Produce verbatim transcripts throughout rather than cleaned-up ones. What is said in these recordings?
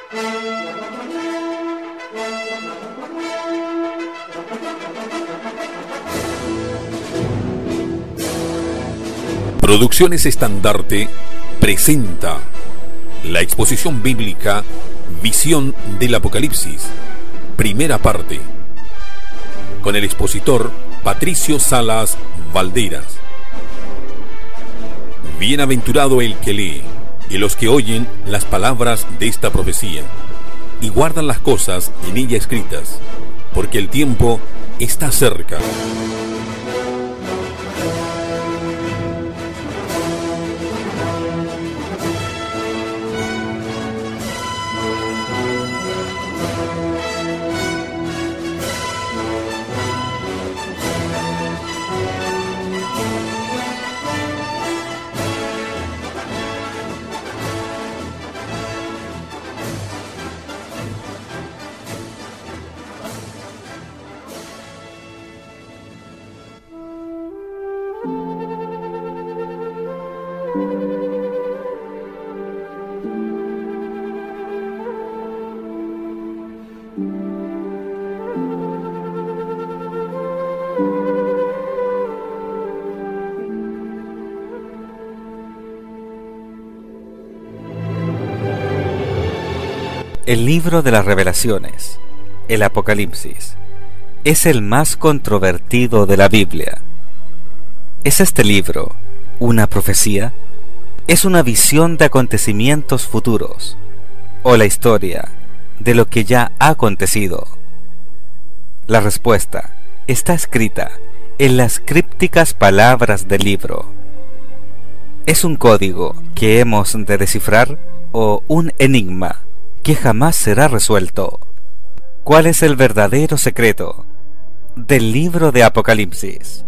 Producciones Estandarte presenta la exposición bíblica Visión del Apocalipsis, primera parte, con el expositor Patricio Salas Valderas. Bienaventurado el que lee y los que oyen las palabras de esta profecía y guardan las cosas en ella escritas, porque el tiempo está cerca. El libro de las Revelaciones, el Apocalipsis, es el más controvertido de la Biblia. ¿Es este libro una profecía? ¿Es una visión de acontecimientos futuros? ¿O la historia de lo que ya ha acontecido? La respuesta está escrita en las crípticas palabras del libro. ¿Es un código que hemos de descifrar o un enigma que jamás será resuelto? ¿Cuál es el verdadero secreto del libro de Apocalipsis?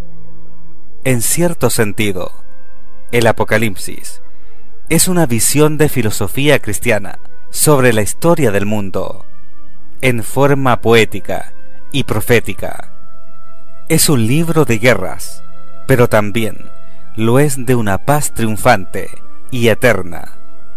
En cierto sentido, el Apocalipsis es una visión de filosofía cristiana sobre la historia del mundo, en forma poética y profética. Es un libro de guerras, pero también lo es de una paz triunfante y eterna.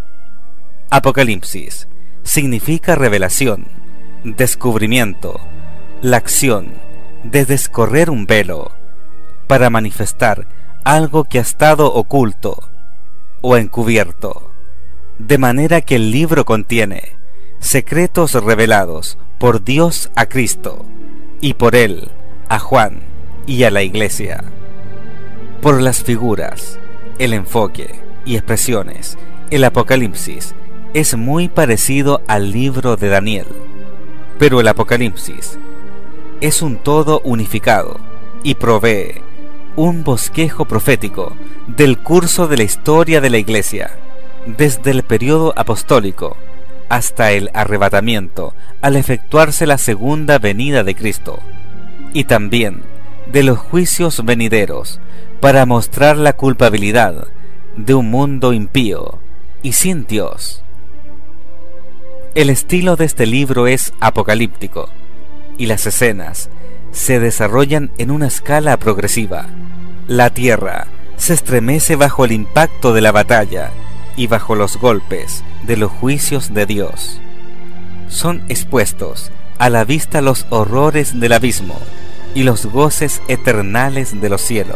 Apocalipsis significa revelación, descubrimiento, la acción de descorrer un velo para manifestar algo que ha estado oculto o encubierto, de manera que el libro contiene secretos revelados por Dios a Cristo y por Él a Juan y a la Iglesia. Por las figuras, el enfoque y expresiones, el Apocalipsis es muy parecido al libro de Daniel, pero el Apocalipsis es un todo unificado y provee un bosquejo profético del curso de la historia de la Iglesia, desde el periodo apostólico hasta el arrebatamiento al efectuarse la segunda venida de Cristo, y también de los juicios venideros para mostrar la culpabilidad de un mundo impío y sin Dios. El estilo de este libro es apocalíptico, y las escenas se desarrollan en una escala progresiva. La tierra se estremece bajo el impacto de la batalla y bajo los golpes de los juicios de Dios. Son expuestos a la vista los horrores del abismo y los goces eternales de los cielos.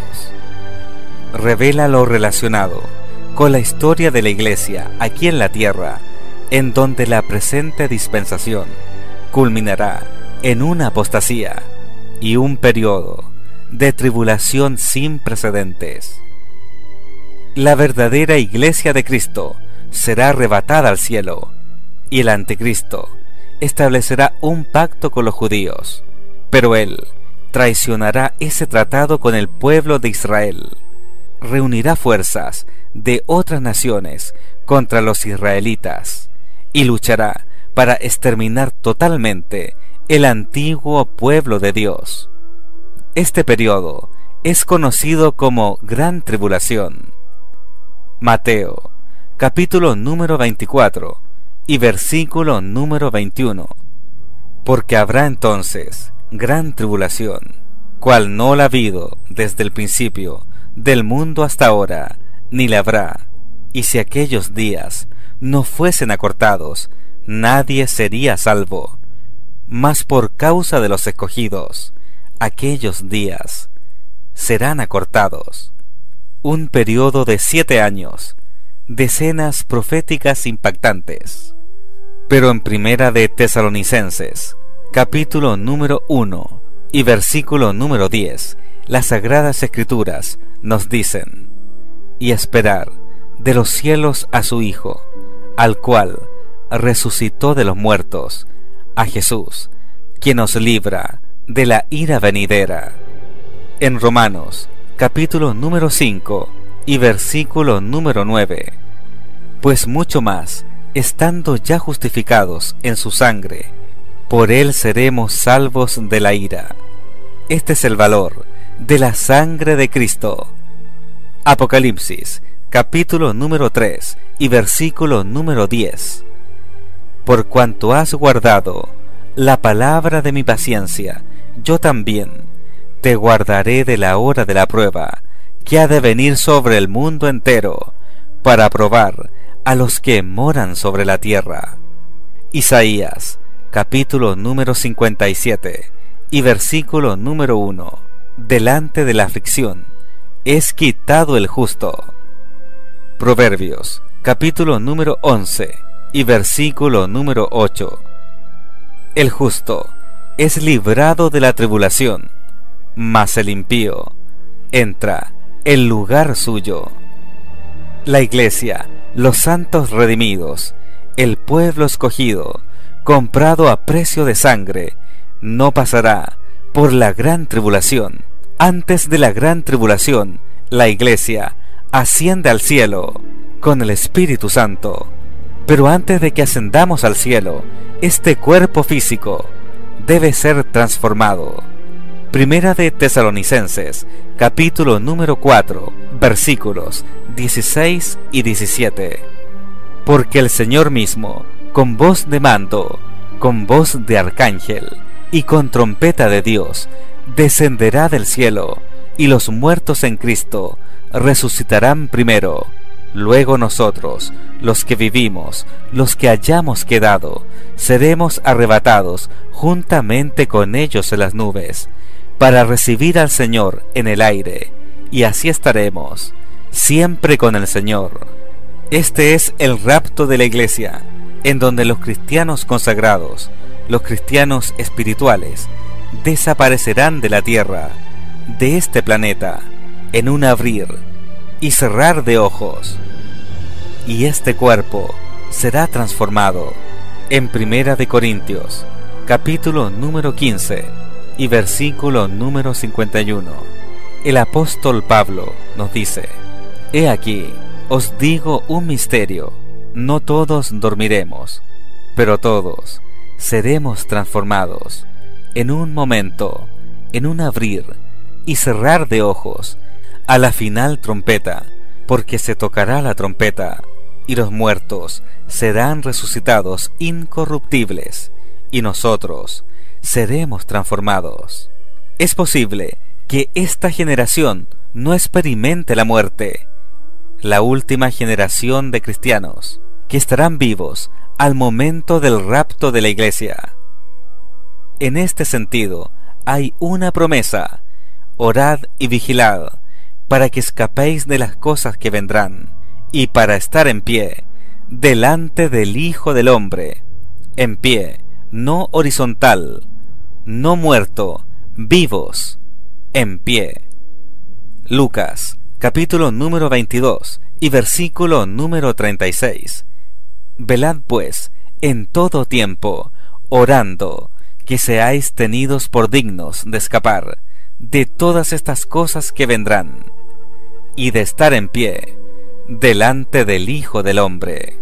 Revela lo relacionado con la historia de la Iglesia aquí en la tierra, en donde la presente dispensación culminará en una apostasía y un periodo de tribulación sin precedentes. La verdadera Iglesia de Cristo será arrebatada al cielo, y el anticristo establecerá un pacto con los judíos, pero él traicionará ese tratado con el pueblo de Israel, reunirá fuerzas de otras naciones contra los israelitas, y luchará para exterminar totalmente el antiguo pueblo de Dios. Este periodo es conocido como Gran Tribulación. Mateo, capítulo número veinticuatro y versículo número veintiuno. Porque habrá entonces gran tribulación, cual no la ha habido desde el principio del mundo hasta ahora, ni la habrá. Y si aquellos días no fuesen acortados, nadie sería salvo, mas por causa de los escogidos, aquellos días serán acortados. Un periodo de siete años, decenas proféticas impactantes. Pero en Primera de Tesalonicenses, capítulo número uno y versículo número diez, las Sagradas Escrituras nos dicen: y esperar de los cielos a su Hijo, al cual resucitó de los muertos, a Jesús, quien nos libra de la ira venidera. En Romanos, capítulo número cinco y versículo número nueve, pues mucho más, estando ya justificados en su sangre, por él seremos salvos de la ira. Este es el valor de la sangre de Cristo. Apocalipsis, capítulo número tres y versículo número diez. Por cuanto has guardado la palabra de mi paciencia, yo también te guardaré de la hora de la prueba, que ha de venir sobre el mundo entero, para probar a los que moran sobre la tierra. Isaías, capítulo número cincuenta y siete y versículo número uno. Delante de la aflicción es quitado el justo. Proverbios, capítulo número once y versículo número ocho. El justo es librado de la tribulación, mas el impío entra en lugar suyo. La Iglesia, los santos redimidos, el pueblo escogido, comprado a precio de sangre, no pasará por la gran tribulación. Antes de la gran tribulación, la Iglesia asciende al cielo con el Espíritu Santo. Pero antes de que ascendamos al cielo, este cuerpo físico debe ser transformado. Primera de Tesalonicenses, capítulo número cuatro, versículos dieciséis y diecisiete. Porque el Señor mismo, con voz de mando, con voz de arcángel y con trompeta de Dios, descenderá del cielo, y los muertos en Cristo resucitarán primero. Luego nosotros, los que vivimos, los que hayamos quedado, seremos arrebatados juntamente con ellos en las nubes, para recibir al Señor en el aire, y así estaremos siempre con el Señor. Este es el rapto de la Iglesia, en donde los cristianos consagrados, los cristianos espirituales, desaparecerán de la tierra, de este planeta, en un abrir y cerrar de ojos, y este cuerpo será transformado. En Primera de Corintios, capítulo número quince y versículo número cincuenta y uno, el apóstol Pablo nos dice: He aquí, os digo un misterio, no todos dormiremos, pero todos seremos transformados en un momento, en un abrir y cerrar de ojos, a la final trompeta, porque se tocará la trompeta, y los muertos serán resucitados incorruptibles, y nosotros seremos transformados. Es posible que esta generación no experimente la muerte, la última generación de cristianos que estarán vivos al momento del rapto de la Iglesia. En este sentido, hay una promesa: orad y vigilad, para que escapéis de las cosas que vendrán, y para estar en pie delante del Hijo del Hombre, en pie, no horizontal, no muerto, vivos, en pie. Lucas, capítulo número veintidós y versículo número treinta y seis. Velad pues en todo tiempo, orando, que seáis tenidos por dignos de escapar de todas estas cosas que vendrán, y de estar en pie delante del Hijo del Hombre.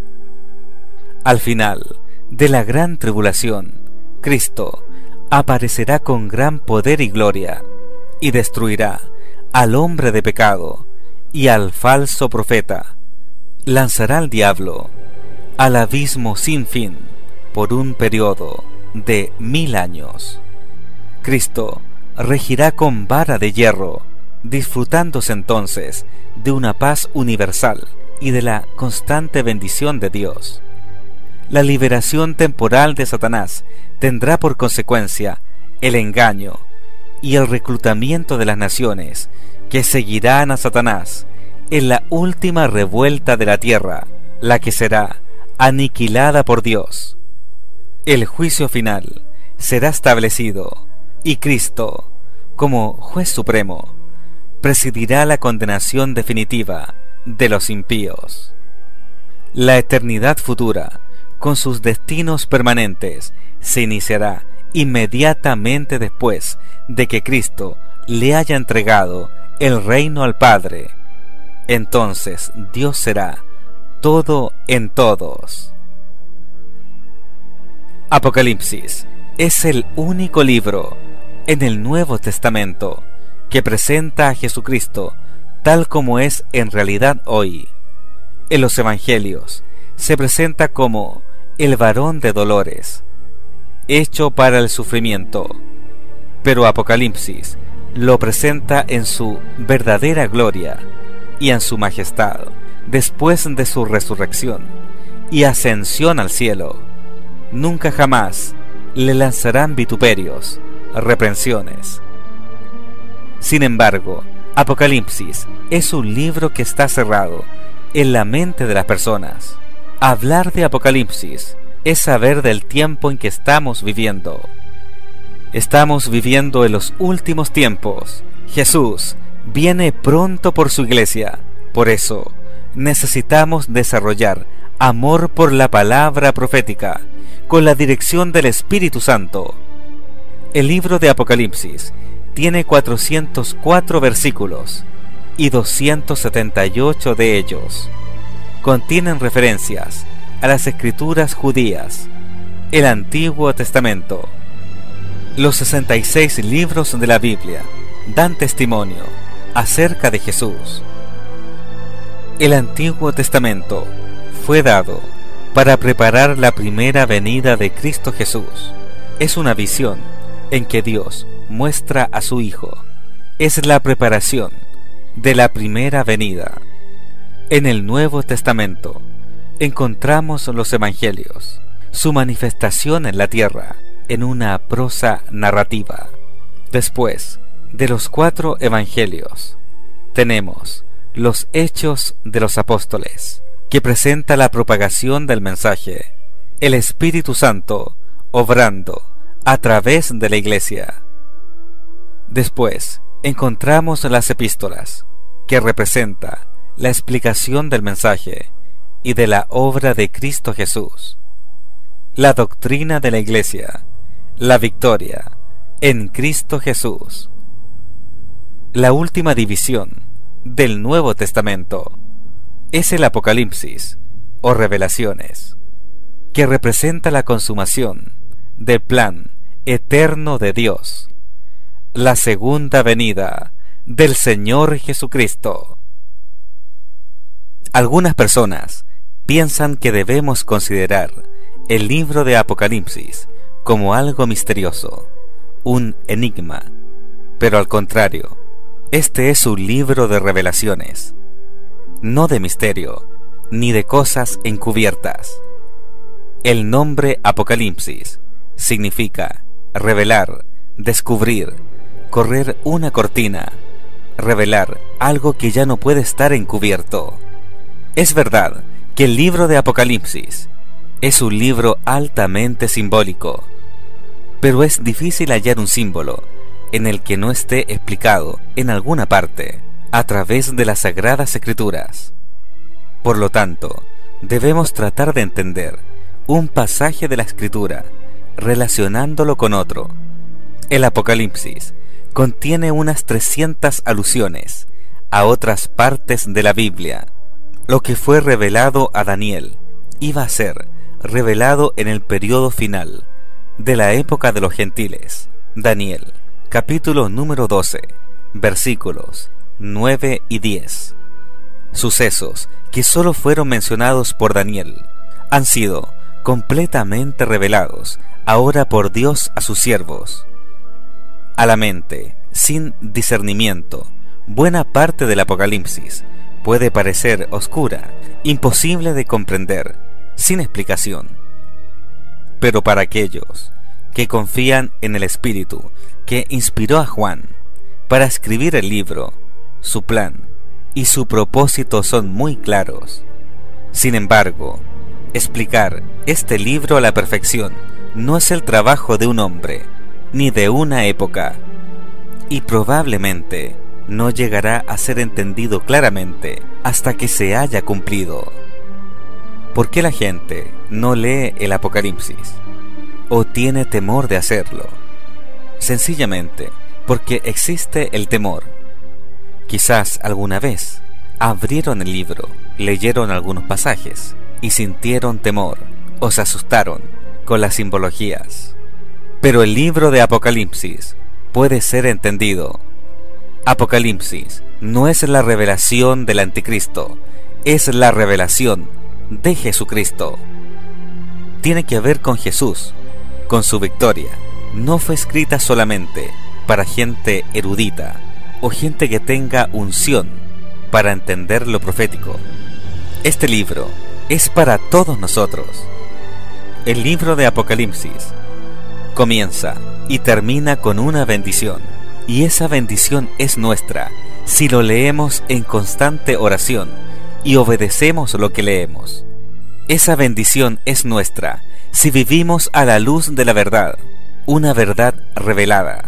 Al final de la gran tribulación, Cristo aparecerá con gran poder y gloria, y destruirá al hombre de pecado y al falso profeta. Lanzará al diablo al abismo sin fin por un periodo de mil años. Cristo regirá con vara de hierro, disfrutándose entonces de una paz universal y de la constante bendición de Dios. La liberación temporal de Satanás tendrá por consecuencia el engaño y el reclutamiento de las naciones que seguirán a Satanás en la última revuelta de la tierra, la que será aniquilada por Dios. El juicio final será establecido y Cristo, como juez supremo, presidirá la condenación definitiva de los impíos. La eternidad futura, con sus destinos permanentes, se iniciará inmediatamente después de que Cristo le haya entregado el reino al Padre. Entonces Dios será todo en todos. Apocalipsis es el único libro en el Nuevo Testamento que presenta a Jesucristo tal como es en realidad hoy. En los Evangelios se presenta como el varón de dolores, hecho para el sufrimiento, pero Apocalipsis lo presenta en su verdadera gloria y en su majestad, después de su resurrección y ascensión al cielo. Nunca jamás le lanzarán vituperios, reprensiones. Sin embargo, Apocalipsis es un libro que está cerrado en la mente de las personas. Hablar de Apocalipsis es saber del tiempo en que estamos viviendo. Estamos viviendo en los últimos tiempos. Jesús viene pronto por su iglesia. Por eso, necesitamos desarrollar amor por la palabra profética, con la dirección del Espíritu Santo. El libro de Apocalipsis tiene cuatrocientos cuatro versículos y doscientos setenta y ocho de ellos contienen referencias a las escrituras judías, el Antiguo Testamento. Los sesenta y seis libros de la Biblia dan testimonio acerca de Jesús. El Antiguo Testamento fue dado para preparar la primera venida de Cristo Jesús. Es una visión en que Dios muestra a su Hijo. Es la preparación de la primera venida. En el Nuevo Testamento encontramos los Evangelios, su manifestación en la tierra, en una prosa narrativa. Después de los cuatro Evangelios, tenemos los Hechos de los Apóstoles, que presenta la propagación del mensaje, el Espíritu Santo obrando a través de la Iglesia. Después encontramos las epístolas, que representa la explicación del mensaje y de la obra de Cristo Jesús, la doctrina de la Iglesia, la victoria en Cristo Jesús. La última división del Nuevo Testamento es el Apocalipsis o Revelaciones, que representa la consumación del plan eterno de Dios, la segunda venida del Señor Jesucristo. Algunas personas piensan que debemos considerar el libro de Apocalipsis como algo misterioso, un enigma, pero al contrario, este es un libro de revelaciones, no de misterio, ni de cosas encubiertas. El nombre Apocalipsis significa revelar, descubrir, correr una cortina, revelar algo que ya no puede estar encubierto. Es verdad que el libro de Apocalipsis es un libro altamente simbólico, pero es difícil hallar un símbolo en el que no esté explicado en alguna parte a través de las Sagradas Escrituras. Por lo tanto, debemos tratar de entender un pasaje de la Escritura relacionándolo con otro. El Apocalipsis contiene unas trescientas alusiones a otras partes de la Biblia. Lo que fue revelado a Daniel iba a ser revelado en el periodo final de la época de los gentiles. Daniel, capítulo número doce, versículos nueve y diez. Sucesos que solo fueron mencionados por Daniel han sido completamente revelados ahora por Dios a sus siervos. A la mente, sin discernimiento, buena parte del Apocalipsis puede parecer oscura, imposible de comprender, sin explicación, pero para aquellos que confían en el Espíritu que inspiró a Juan para escribir el libro, su plan y su propósito son muy claros. Sin embargo, explicar este libro a la perfección no es el trabajo de un hombre, ni de una época, y probablemente no llegará a ser entendido claramente hasta que se haya cumplido. ¿Por qué la gente no lee el Apocalipsis o tiene temor de hacerlo? Sencillamente porque existe el temor. Quizás alguna vez abrieron el libro, leyeron algunos pasajes y sintieron temor o se asustaron con las simbologías. Pero el libro de Apocalipsis puede ser entendido. Apocalipsis no es la revelación del anticristo, es la revelación de Jesucristo. Tiene que ver con Jesús, con su victoria. No fue escrita solamente para gente erudita o gente que tenga unción para entender lo profético. Este libro es para todos nosotros. El libro de Apocalipsis comienza y termina con una bendición, y esa bendición es nuestra si lo leemos en constante oración y obedecemos lo que leemos. Esa bendición es nuestra si vivimos a la luz de la verdad, una verdad revelada.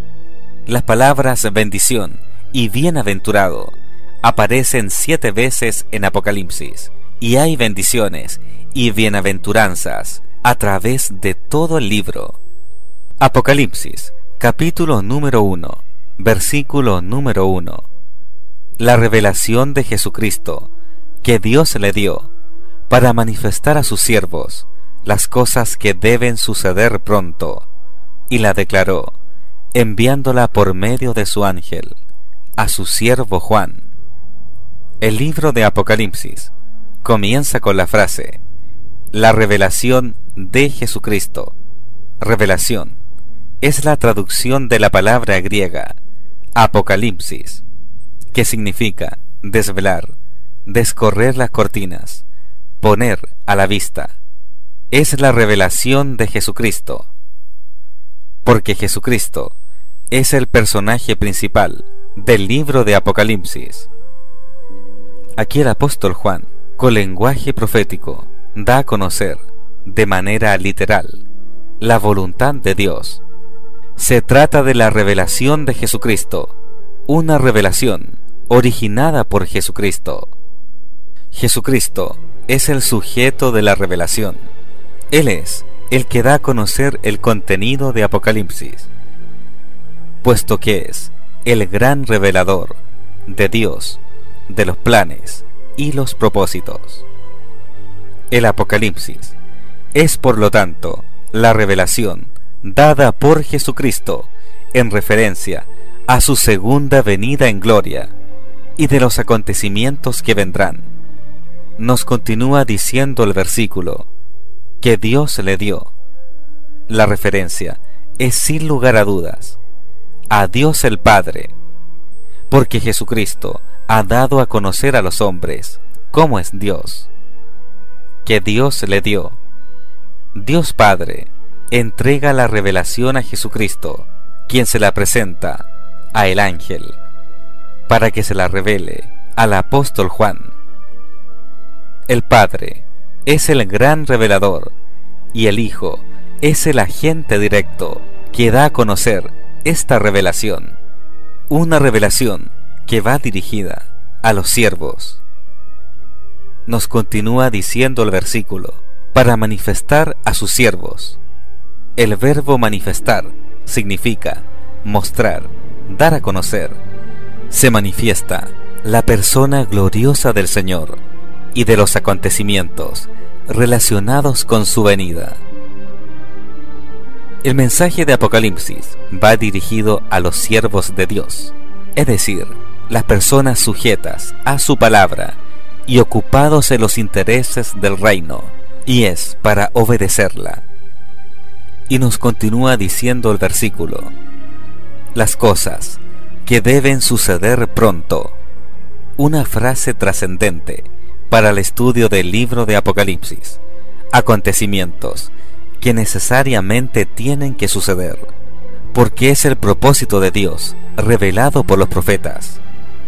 Las palabras bendición y bienaventurado aparecen siete veces en Apocalipsis, y hay bendiciones y bienaventuranzas a través de todo el libro. Apocalipsis, capítulo número uno, versículo número uno. La revelación de Jesucristo que Dios le dio para manifestar a sus siervos las cosas que deben suceder pronto, y la declaró, enviándola por medio de su ángel, a su siervo Juan. El libro de Apocalipsis comienza con la frase, la revelación de Jesucristo. Revelación es la traducción de la palabra griega Apocalipsis, que significa desvelar, descorrer las cortinas, poner a la vista. Es la revelación de Jesucristo, porque Jesucristo es el personaje principal del libro de Apocalipsis. Aquí el apóstol Juan, con lenguaje profético, da a conocer, de manera literal, la voluntad de Dios. Se trata de la revelación de Jesucristo, una revelación originada por Jesucristo. Jesucristo es el sujeto de la revelación. Él es el que da a conocer el contenido de Apocalipsis, puesto que es el gran revelador de Dios, de los planes y los propósitos. El Apocalipsis es, por lo tanto, la revelación dada por Jesucristo en referencia a su segunda venida en gloria y de los acontecimientos que vendrán. Nos continúa diciendo el versículo que Dios le dio. La referencia es sin lugar a dudas a Dios el Padre, porque Jesucristo ha dado a conocer a los hombres cómo es Dios, que Dios le dio. Dios Padre entrega la revelación a Jesucristo, quien se la presenta a el ángel, para que se la revele al apóstol Juan. El Padre es el gran revelador, y el Hijo es el agente directo que da a conocer esta revelación, una revelación que va dirigida a los siervos. Nos continúa diciendo el versículo, para manifestar a sus siervos. El verbo manifestar significa mostrar, dar a conocer. Se manifiesta la persona gloriosa del Señor y de los acontecimientos relacionados con su venida. El mensaje de Apocalipsis va dirigido a los siervos de Dios, es decir, las personas sujetas a su palabra y ocupados en los intereses del reino, y es para obedecerla. Y nos continúa diciendo el versículo, las cosas que deben suceder pronto, una frase trascendente para el estudio del libro de Apocalipsis, acontecimientos que necesariamente tienen que suceder, porque es el propósito de Dios revelado por los profetas.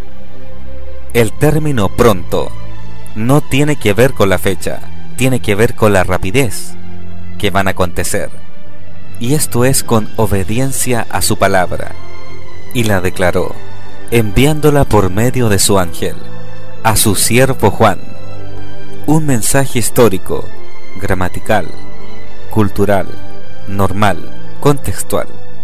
El término pronto no tiene que ver con la fecha, tiene que ver con la rapidez que van a acontecer, y esto es con obediencia a su palabra, y la declaró, enviándola por medio de su ángel, a su siervo Juan. Un mensaje histórico, gramatical, cultural, normal, contextual.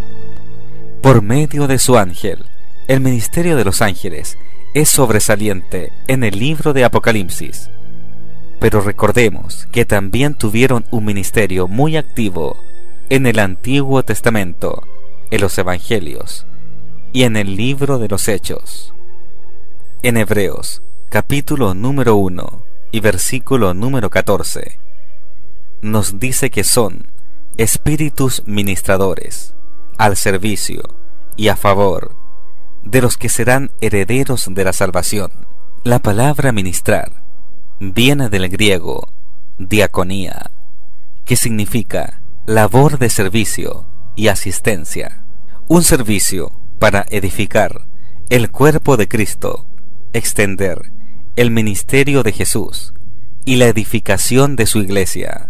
Por medio de su ángel, el ministerio de los ángeles es sobresaliente en el libro de Apocalipsis. Pero recordemos que también tuvieron un ministerio muy activo en el Antiguo Testamento, en los Evangelios y en el libro de los Hechos. En Hebreos, capítulo número uno y versículo número catorce, nos dice que son espíritus ministradores al servicio y a favor de los que serán herederos de la salvación. La palabra ministrar viene del griego diaconía, que significa labor de servicio y asistencia. Un servicio para edificar el cuerpo de Cristo, extender el ministerio de Jesús y la edificación de su iglesia.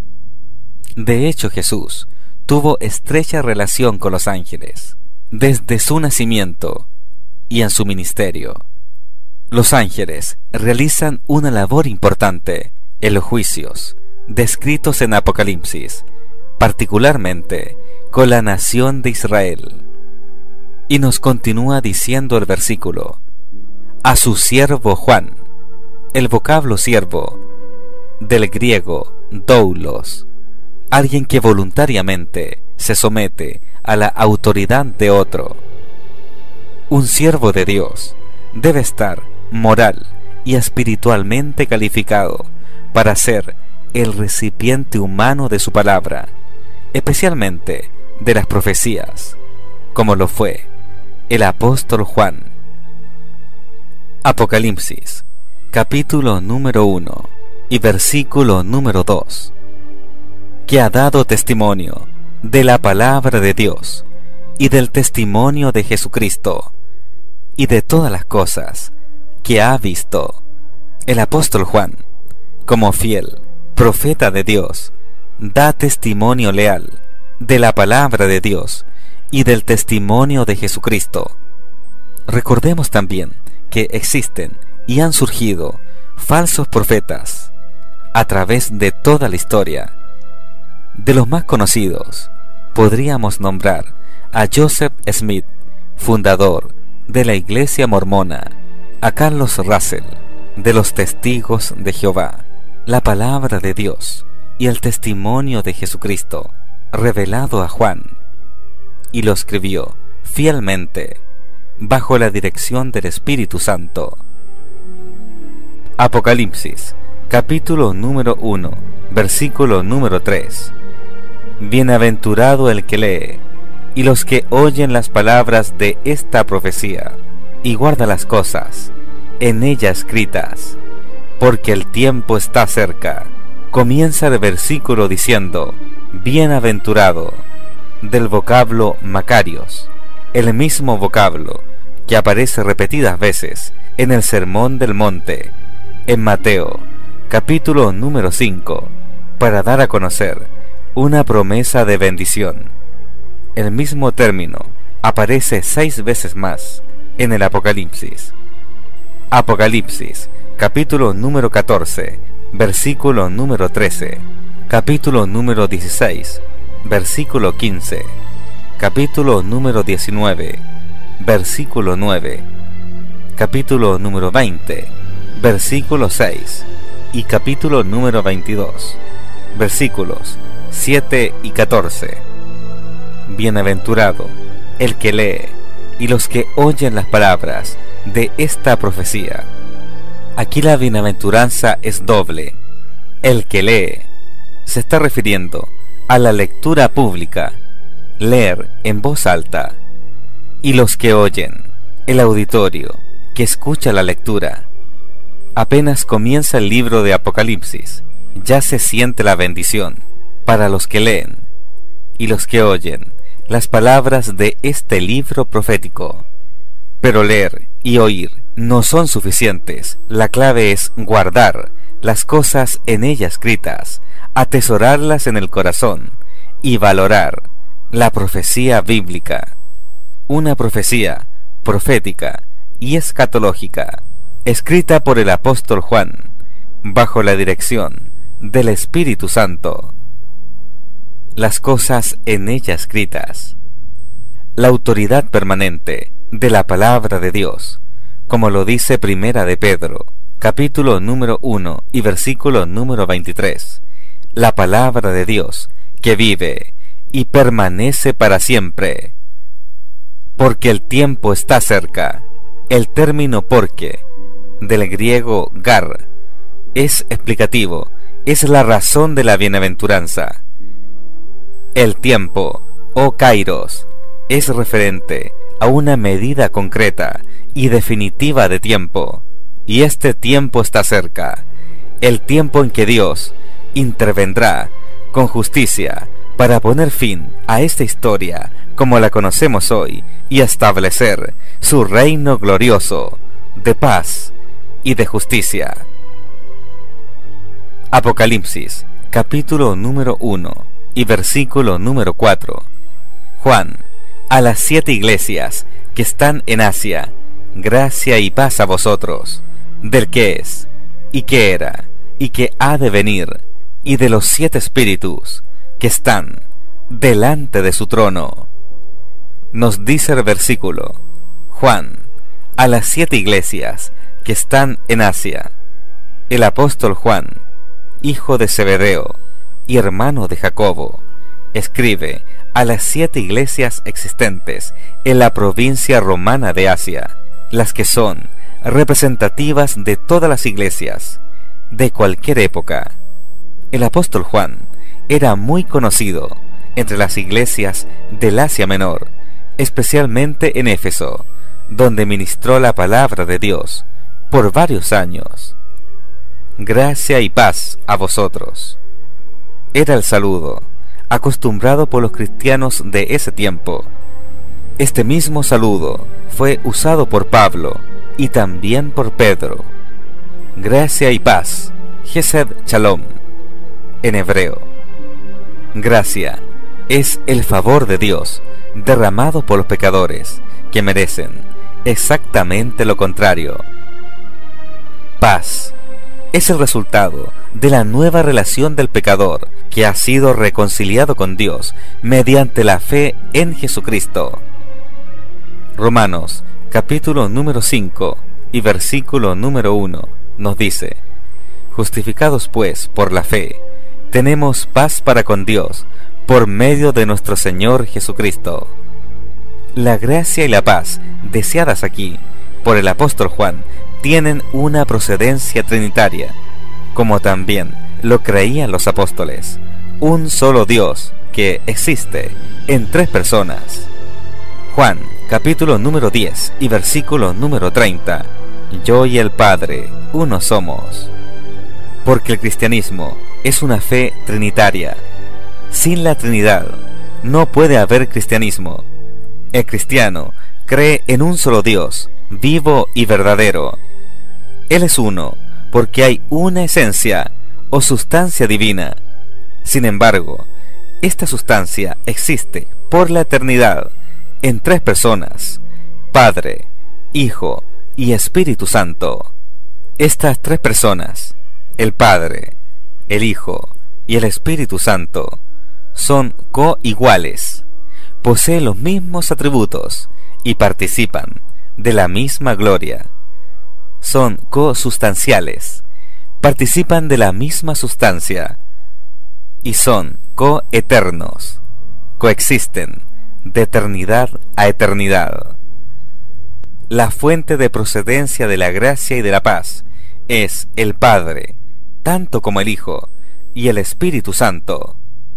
De hecho, Jesús tuvo estrecha relación con los ángeles desde su nacimiento y en su ministerio. Los ángeles realizan una labor importante en los juicios descritos en Apocalipsis, particularmente con la nación de Israel. Y nos continúa diciendo el versículo, a su siervo Juan. El vocablo siervo, del griego doulos, alguien que voluntariamente se somete a la autoridad de otro. Un siervo de Dios debe estar moral y espiritualmente calificado para ser el recipiente humano de su palabra, especialmente de las profecías, como lo fue el apóstol Juan. Apocalipsis, capítulo número uno y versículo número dos, que ha dado testimonio de la palabra de Dios y del testimonio de Jesucristo y de todas las cosas que ha visto. El apóstol Juan, como fiel profeta de Dios, da testimonio leal de la palabra de Dios y del testimonio de Jesucristo. Recordemos también que existen y han surgido falsos profetas a través de toda la historia. De los más conocidos, podríamos nombrar a Joseph Smith, fundador de la Iglesia Mormona, a Carlos Russell, de los Testigos de Jehová, la palabra de Dios y el testimonio de Jesucristo, revelado a Juan, y lo escribió fielmente, bajo la dirección del Espíritu Santo. Apocalipsis, capítulo número uno, versículo número tres. Bienaventurado el que lee, y los que oyen las palabras de esta profecía, y guarda las cosas en ella escritas, porque el tiempo está cerca. Comienza el versículo diciendo, bienaventurado, del vocablo Macarios, el mismo vocablo que aparece repetidas veces en el Sermón del Monte, en Mateo, capítulo número cinco, para dar a conocer una promesa de bendición. El mismo término aparece seis veces más en el Apocalipsis. Apocalipsis, capítulo número catorce, versículo número trece, capítulo número dieciséis, versículo quince, capítulo número diecinueve, versículo nueve, capítulo número veinte, versículo seis y capítulo número veintidós, versículos siete y catorce. Bienaventurado el que lee y los que oyen las palabras de esta profecía. Aquí la bienaventuranza es doble. El que lee se está refiriendo a la lectura pública, leer en voz alta, y los que oyen, el auditorio que escucha la lectura. Apenas comienza el libro de Apocalipsis, ya se siente la bendición para los que leen y los que oyen las palabras de este libro profético. Pero leer y oír no son suficientes. La clave es guardar las cosas en ella escritas, atesorarlas en el corazón y valorar la profecía bíblica. Una profecía profética y escatológica, escrita por el apóstol Juan, bajo la dirección del Espíritu Santo. Las cosas en ella escritas. La autoridad permanente de la palabra de Dios, como lo dice Primera de Pedro, capítulo número uno y versículo número veintitrés. La palabra de Dios que vive y permanece para siempre. Porque el tiempo está cerca. El término porque, del griego gar, es explicativo, es la razón de la bienaventuranza. El tiempo, o kairos, es referente a una medida concreta y definitiva de tiempo, y este tiempo está cerca, el tiempo en que Dios intervendrá con justicia para poner fin a esta historia como la conocemos hoy y establecer su reino glorioso de paz y de justicia. Apocalipsis, capítulo número uno y versículo número cuatro. Juan, a las siete iglesias que están en Asia, gracia y paz a vosotros, del que es, y que era, y que ha de venir, y de los siete espíritus que están delante de su trono. Nos dice el versículo: Juan, a las siete iglesias que están en Asia. El apóstol Juan, hijo de Zebedeo y hermano de Jacobo, escribe a las siete iglesias existentes en la provincia romana de Asia, las que son representativas de todas las iglesias de cualquier época. El apóstol Juan era muy conocido entre las iglesias del Asia Menor, especialmente en Éfeso, donde ministró la palabra de Dios por varios años. Gracia y paz a vosotros. Era el saludo acostumbrado por los cristianos de ese tiempo. Este mismo saludo fue usado por Pablo y también por Pedro. Gracia y paz, Gesed Shalom, en hebreo. Gracia es el favor de Dios derramado por los pecadores, que merecen exactamente lo contrario. Paz es el resultado de la nueva relación del pecador que ha sido reconciliado con Dios mediante la fe en Jesucristo. Romanos capítulo número cinco y versículo número uno nos dice: justificados pues por la fe, tenemos paz para con Dios por medio de nuestro Señor Jesucristo. La gracia y la paz deseadas aquí por el apóstol Juan tienen una procedencia trinitaria, como también lo creían los apóstoles: un solo Dios que existe en tres personas. Juan capítulo número diez y versículo número treinta: yo y el Padre uno somos. Porque el cristianismo es una fe trinitaria. Sin la Trinidad no puede haber cristianismo. El cristiano cree en un solo Dios, vivo y verdadero. Él es uno, porque hay una esencia o sustancia divina. Sin embargo, esta sustancia existe por la eternidad en tres personas: Padre, Hijo y Espíritu Santo. Estas tres personas, el Padre, el Hijo y el Espíritu Santo, son coiguales, poseen los mismos atributos y participan de la misma gloria. Son cosustanciales, participan de la misma sustancia y son coeternos, coexisten de eternidad a eternidad. La fuente de procedencia de la gracia y de la paz es el Padre, tanto como el Hijo y el Espíritu Santo.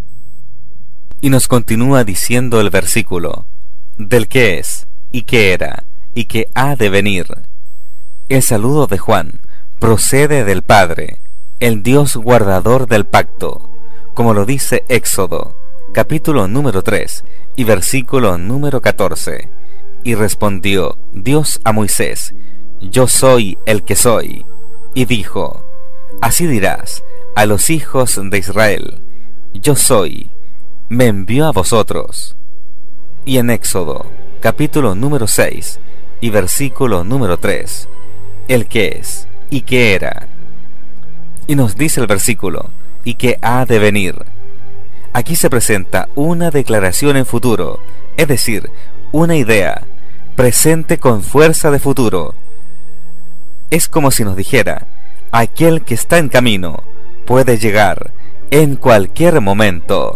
Y nos continúa diciendo el versículo: del que es, y que era, y que ha de venir. El saludo de Juan procede del Padre, el Dios guardador del pacto, como lo dice Éxodo, capítulo número tres y versículo número catorce. Y respondió Dios a Moisés: Yo soy el que soy. Y dijo: Así dirás a los hijos de Israel: Yo soy, me envió a vosotros. Y en Éxodo, capítulo número seis y versículo número tres, el que es y que era. Y nos dice el versículo: y que ha de venir. Aquí se presenta una declaración en futuro, es decir, una idea presente con fuerza de futuro. Es como si nos dijera: aquel que está en camino puede llegar en cualquier momento.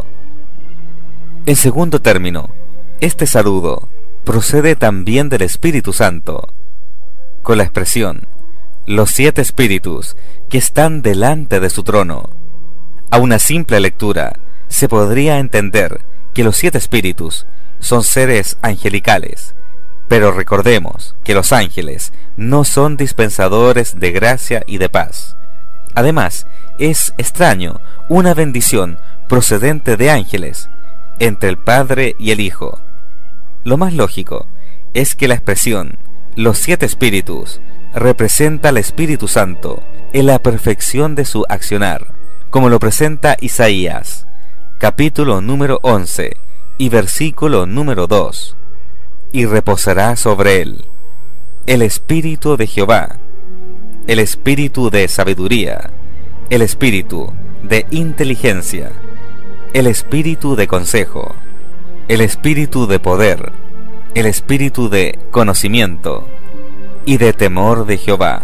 En segundo término, este saludo procede también del Espíritu Santo, con la expresión: los siete espíritus que están delante de su trono. A una simple lectura se podría entender que los siete espíritus son seres angelicales, pero recordemos que los ángeles no son dispensadores de gracia y de paz. Además, es extraño una bendición procedente de ángeles entre el Padre y el Hijo. Lo más lógico es que la expresión los siete espíritus representa al Espíritu Santo en la perfección de su accionar, como lo presenta Isaías, capítulo número once y versículo número dos. Y reposará sobre él el Espíritu de Jehová, el Espíritu de sabiduría, el Espíritu de inteligencia, el Espíritu de consejo, el Espíritu de poder, el Espíritu de conocimiento y de temor de Jehová.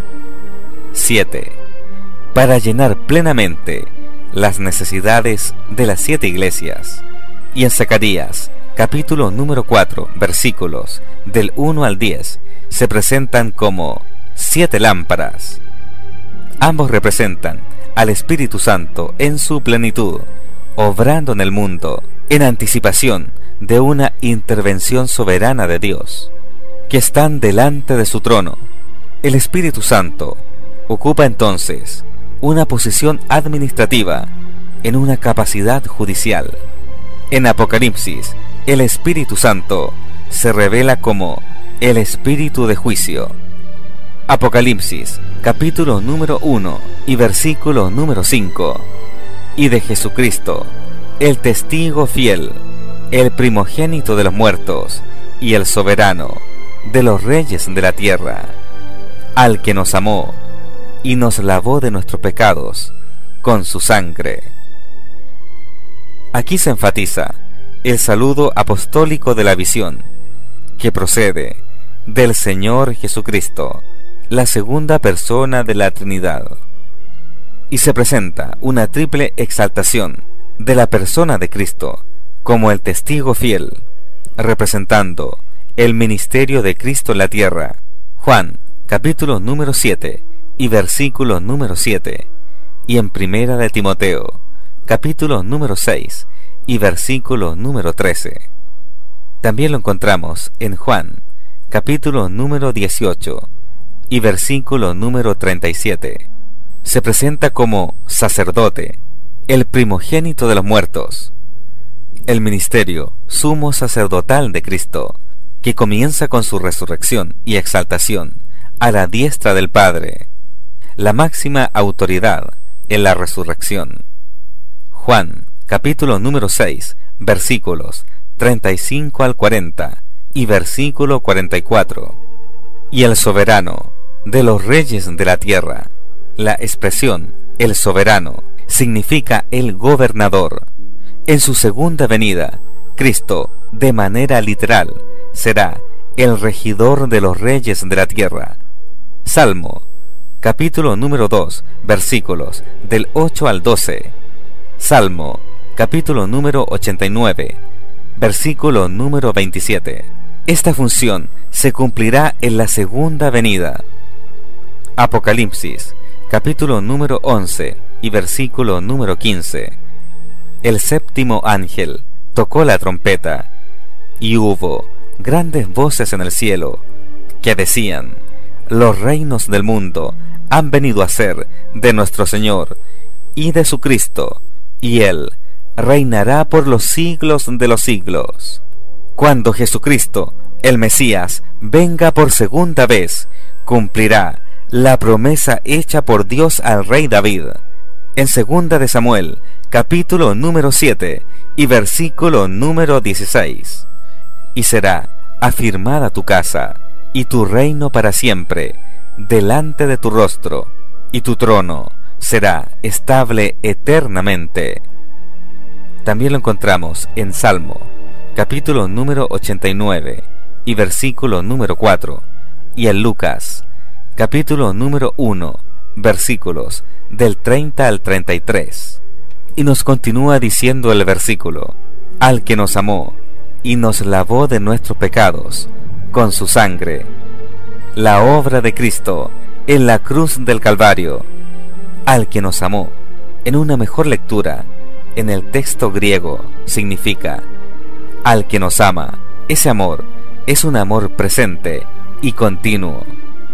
siete. Para llenar plenamente las necesidades de las siete iglesias. Y en Zacarías, capítulo número cuatro, versículos del uno al diez, se presentan como siete lámparas. Ambos representan al Espíritu Santo en su plenitud, obrando en el mundo, en anticipación de una intervención soberana de Dios, que están delante de su trono. El Espíritu Santo ocupa entonces una posición administrativa en una capacidad judicial. En Apocalipsis, el Espíritu Santo se revela como el Espíritu de juicio. Apocalipsis, capítulo número uno y versículo número cinco. Y de Jesucristo, el testigo fiel, el primogénito de los muertos y el soberano de los reyes de la tierra, al que nos amó y nos lavó de nuestros pecados con su sangre. Aquí se enfatiza el saludo apostólico de la visión, que procede del Señor Jesucristo, la segunda persona de la Trinidad. Y se presenta una triple exaltación de la persona de Cristo como el testigo fiel, representando el ministerio de Cristo en la tierra. Juan, capítulo número siete y versículo número siete, y en Primera de Timoteo, capítulo número seis y versículo número trece. También lo encontramos en Juan, capítulo número dieciocho y versículo número treinta y siete. Se presenta como sacerdote, el primogénito de los muertos, el ministerio sumo sacerdotal de Cristo, que comienza con su resurrección y exaltación a la diestra del Padre, la máxima autoridad en la resurrección. Juan, capítulo número seis, versículos treinta y cinco al cuarenta y versículo cuarenta y cuatro. Y el soberano de los reyes de la tierra. La expresión el soberano significa el gobernador. En su segunda venida, Cristo, de manera literal, será el regidor de los reyes de la tierra. Salmo, capítulo número dos, versículos del ocho al doce. Salmo, capítulo número ochenta y nueve, versículo número veintisiete. Esta función se cumplirá en la segunda venida. Apocalipsis, capítulo número once y versículo número quince. El séptimo ángel tocó la trompeta, y hubo grandes voces en el cielo, que decían: los reinos del mundo han venido a ser de nuestro Señor y de su Cristo, y Él reinará por los siglos de los siglos. Cuando Jesucristo, el Mesías, venga por segunda vez, cumplirá la promesa hecha por Dios al rey David. En segunda de Samuel, capítulo número siete y versículo número dieciséis. Y será afirmada tu casa y tu reino para siempre delante de tu rostro, y tu trono será estable eternamente. También lo encontramos en Salmo, capítulo número ochenta y nueve y versículo número cuatro, y en Lucas, capítulo número uno, versículos del treinta al treinta y tres. Y nos continúa diciendo el versículo: al que nos amó y nos lavó de nuestros pecados con su sangre. La obra de Cristo en la cruz del Calvario. Al que nos amó, en una mejor lectura, en el texto griego, significa al que nos ama. Ese amor es un amor presente y continuo.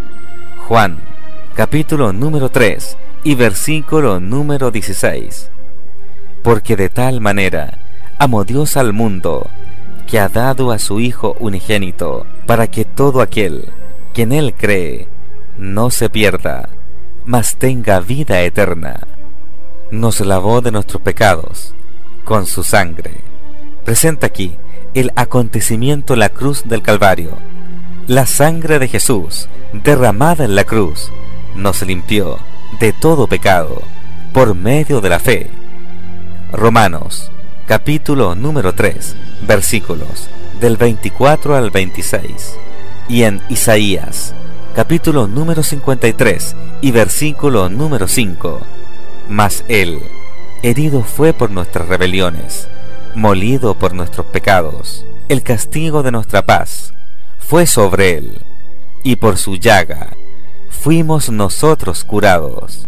Juan, capítulo número tres y versículo número dieciséis. Porque de tal manera amó Dios al mundo, que ha dado a su Hijo unigénito, para que todo aquel que en Él cree no se pierda, mas tenga vida eterna. Nos lavó de nuestros pecados con su sangre. Presenta aquí el acontecimiento en la cruz del Calvario. La sangre de Jesús, derramada en la cruz, nos limpió de todo pecado por medio de la fe. Romanos, capítulo número tres, versículos del veinticuatro al veintiséis. Y en Isaías, capítulo número cincuenta y tres y versículo número cinco. Mas Él, herido fue por nuestras rebeliones, molido por nuestros pecados. El castigo de nuestra paz fue sobre Él, y por su llaga fuimos nosotros curados.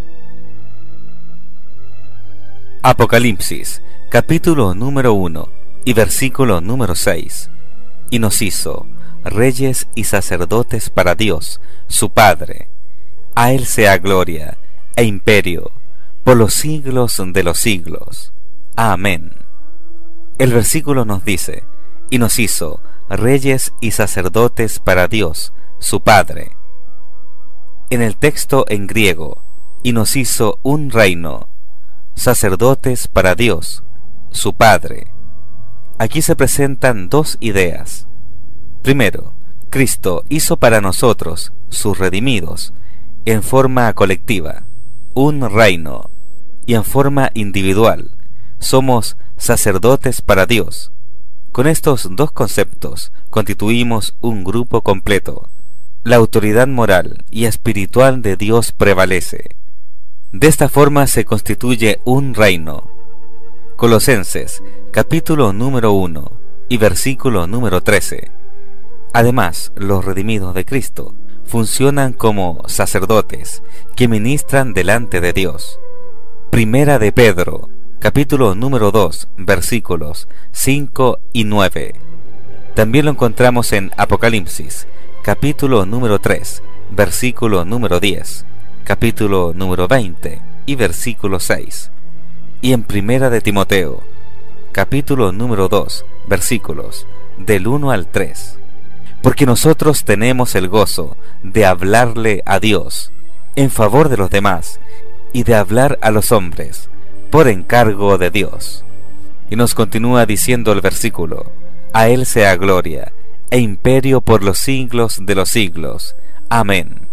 Apocalipsis, capítulo número uno y versículo número seis. Y nos hizo reyes y sacerdotes para Dios, su Padre. A Él sea gloria e imperio por los siglos de los siglos. Amén. El versículo nos dice: y nos hizo reyes y sacerdotes para Dios, su Padre. En el texto en griego, y nos hizo un reino, sacerdotes para Dios, su Padre. Aquí se presentan dos ideas. Primero, Cristo hizo para nosotros, sus redimidos, en forma colectiva, un reino, y en forma individual, somos sacerdotes para Dios. Con estos dos conceptos constituimos un grupo completo. La autoridad moral y espiritual de Dios prevalece. De esta forma se constituye un reino. Colosenses, capítulo número uno y versículo número trece. Además, los redimidos de Cristo funcionan como sacerdotes que ministran delante de Dios. Primera de Pedro, capítulo número dos, versículos cinco y nueve. También lo encontramos en Apocalipsis, capítulo número tres, versículo número diez, capítulo número veinte y versículo seis. Y en Primera de Timoteo, capítulo número dos, versículos del uno al tres. Porque nosotros tenemos el gozo de hablarle a Dios en favor de los demás y de hablar a los hombres por encargo de Dios. Y nos continúa diciendo el versículo: a Él sea gloria e imperio por los siglos de los siglos. Amén.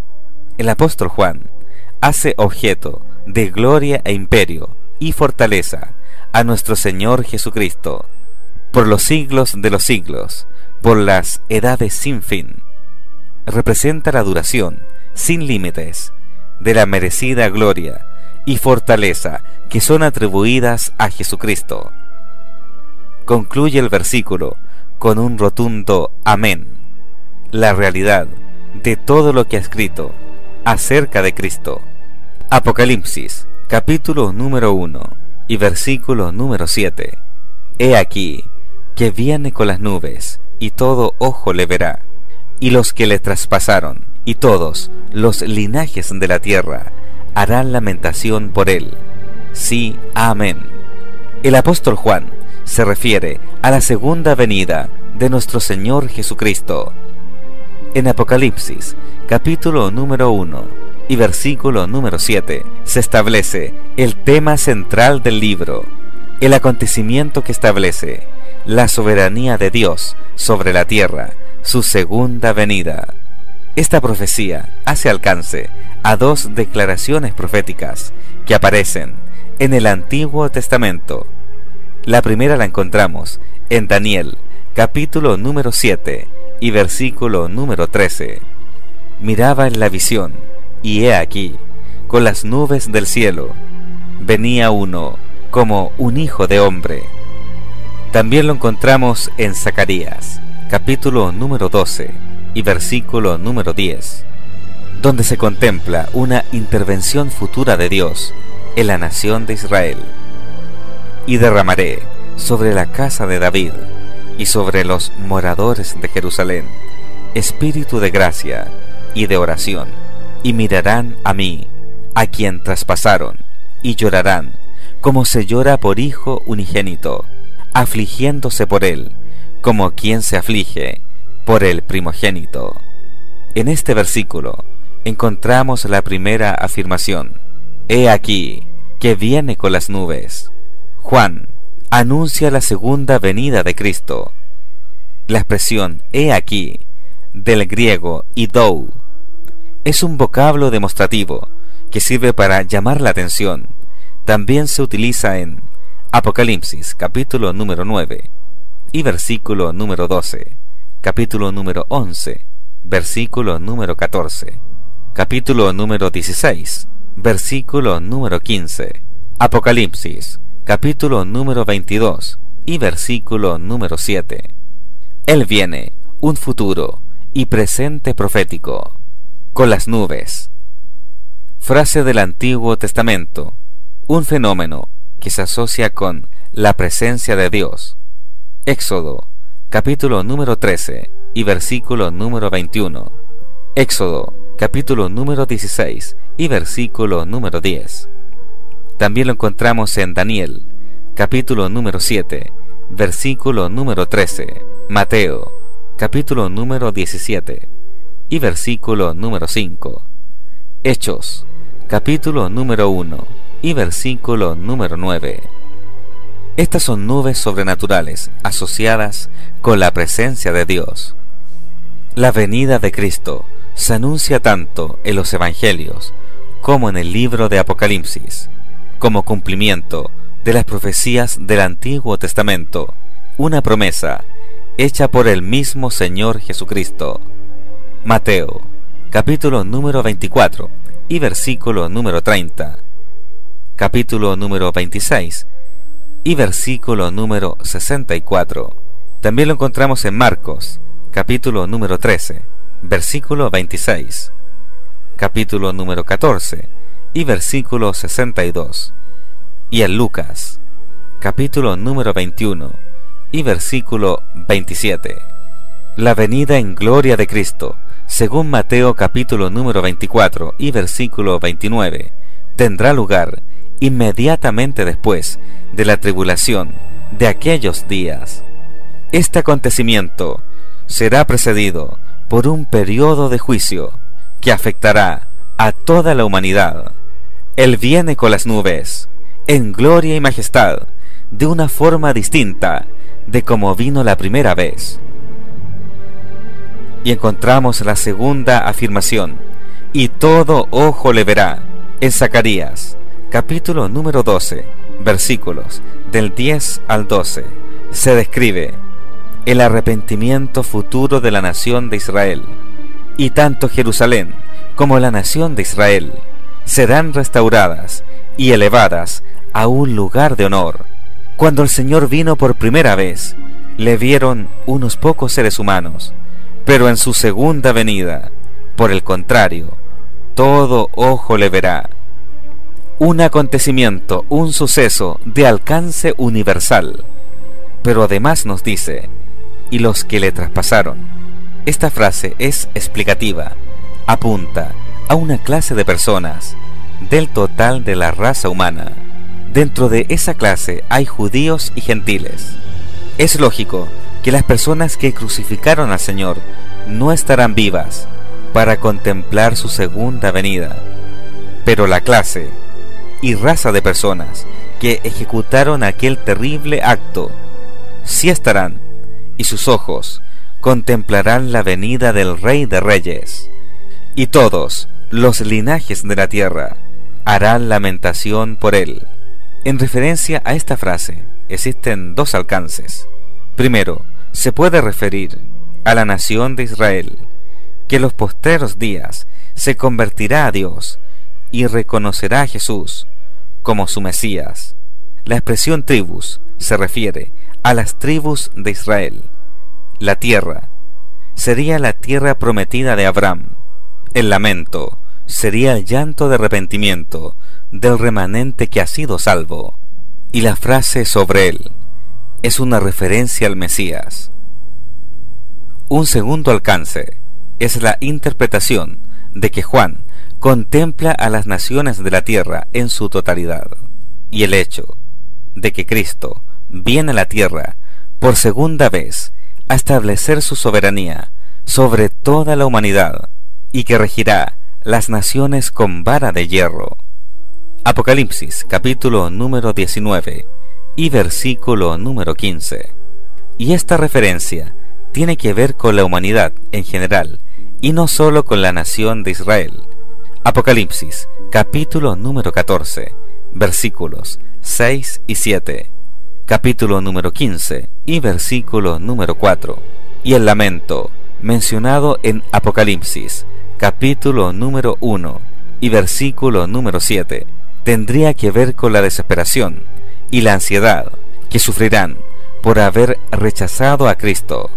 El apóstol Juan hace objeto de gloria e imperio y fortaleza a nuestro Señor Jesucristo por los siglos de los siglos, por las edades sin fin. Representa la duración sin límites de la merecida gloria y fortaleza que son atribuidas a Jesucristo. Concluye el versículo con un rotundo amén. La realidad de todo lo que ha escrito acerca de Cristo. Apocalipsis, capítulo número uno y versículo número siete. He aquí que viene con las nubes, y todo ojo le verá, y los que le traspasaron, y todos los linajes de la tierra harán lamentación por él. Sí, amén. El apóstol Juan se refiere a la segunda venida de nuestro Señor Jesucristo. En Apocalipsis, capítulo número uno y versículo número siete, se establece el tema central del libro, el acontecimiento que establece la soberanía de Dios sobre la tierra, su segunda venida. Esta profecía hace alcance a dos declaraciones proféticas que aparecen en el Antiguo Testamento. La primera la encontramos en Daniel, capítulo número siete y versículo número trece. Miraba en la visión, y he aquí, con las nubes del cielo, venía uno como un hijo de hombre. También lo encontramos en Zacarías, capítulo número doce y versículo número diez, donde se contempla una intervención futura de Dios en la nación de Israel. Y derramaré sobre la casa de David y sobre los moradores de Jerusalén espíritu de gracia y de oración, y mirarán a mí, a quien traspasaron, y llorarán, como se llora por hijo unigénito, afligiéndose por él, como quien se aflige por el primogénito. En este versículo encontramos la primera afirmación: he aquí, que viene con las nubes. Juan anuncia la segunda venida de Cristo. La expresión he aquí, del griego idou, es un vocablo demostrativo que sirve para llamar la atención. También se utiliza en Apocalipsis, capítulo número nueve y versículo número doce, capítulo número once, versículo número catorce, capítulo número dieciséis, versículo número quince, Apocalipsis, capítulo número veintidós y versículo número siete. Él viene, un futuro y presente profético, con las nubes. Frase del Antiguo Testamento, un fenómeno que se asocia con la presencia de Dios. Éxodo, capítulo número trece y versículo número veintiuno. Éxodo, capítulo número dieciséis y versículo número diez. También lo encontramos en Daniel, capítulo número siete, versículo número trece. Mateo, capítulo número diecisiete y versículo número cinco. Hechos, capítulo número uno y versículo número nueve. Estas son nubes sobrenaturales asociadas con la presencia de Dios. La venida de Cristo se anuncia tanto en los Evangelios como en el libro de Apocalipsis, como cumplimiento de las profecías del Antiguo Testamento, una promesa hecha por el mismo Señor Jesucristo. Mateo, capítulo número veinticuatro y versículo número treinta, capítulo número veintiséis y versículo número sesenta y cuatro. También lo encontramos en Marcos, capítulo número trece, versículo veintiséis, capítulo número catorce y versículo sesenta y dos, y en Lucas, capítulo número veintiuno y versículo veintisiete. La venida en gloria de Cristo, según Mateo capítulo número veinticuatro y versículo veintinueve, tendrá lugar inmediatamente después de la tribulación de aquellos días. Este acontecimiento será precedido por un periodo de juicio que afectará a toda la humanidad. Él viene con las nubes, en gloria y majestad, de una forma distinta de como vino la primera vez. Y encontramos la segunda afirmación: y todo ojo le verá, en Zacarías, capítulo número doce, versículos del diez al doce. Se describe el arrepentimiento futuro de la nación de Israel, y tanto Jerusalén como la nación de Israel serán restauradas y elevadas a un lugar de honor. Cuando el Señor vino por primera vez, le vieron unos pocos seres humanos, pero en su segunda venida, por el contrario, todo ojo le verá. Un acontecimiento, un suceso de alcance universal. Pero además nos dice: y los que le traspasaron. Esta frase es explicativa, apunta a una clase de personas del total de la raza humana. Dentro de esa clase hay judíos y gentiles. Es lógico que las personas que crucificaron al Señor no estarán vivas para contemplar su segunda venida. Pero la clase y raza de personas que ejecutaron aquel terrible acto sí estarán, y sus ojos contemplarán la venida del Rey de Reyes. Y todos los linajes de la tierra harán lamentación por él. En referencia a esta frase existen dos alcances. Primero, se puede referir a la nación de Israel, que en los postreros días se convertirá a Dios y reconocerá a Jesús como su Mesías. La expresión tribus se refiere a las tribus de Israel. La tierra sería la tierra prometida de Abraham. El lamento sería el llanto de arrepentimiento del remanente que ha sido salvo. Y la frase sobre él es una referencia al Mesías. Un segundo alcance es la interpretación de que Juan contempla a las naciones de la tierra en su totalidad, y el hecho de que Cristo viene a la tierra por segunda vez a establecer su soberanía sobre toda la humanidad y que regirá las naciones con vara de hierro. Apocalipsis capítulo número diecinueve y versículo número quince. Y esta referencia tiene que ver con la humanidad en general y no solo con la nación de Israel. Apocalipsis capítulo número catorce, versículos seis y siete, capítulo número quince y versículo número cuatro, y el lamento mencionado en Apocalipsis capítulo número uno y versículo número siete tendría que ver con la desesperación y la ansiedad que sufrirán por haber rechazado a Cristo.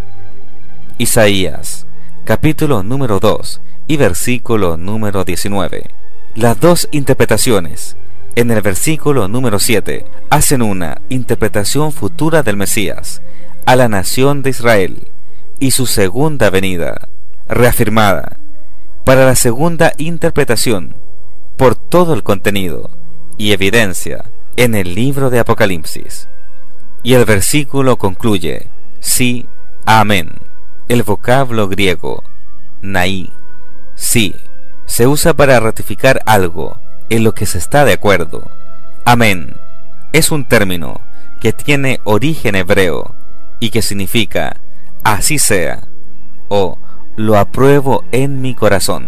Isaías capítulo número dos y versículo número diecinueve. Las dos interpretaciones en el versículo número siete hacen una interpretación futura del Mesías a la nación de Israel y su segunda venida, reafirmada para la segunda interpretación por todo el contenido y evidencia en el libro de Apocalipsis. Y el versículo concluye: sí, amén. El vocablo griego naí, sí, se usa para ratificar algo en lo que se está de acuerdo. Amén es un término que tiene origen hebreo y que significa así sea o lo apruebo en mi corazón.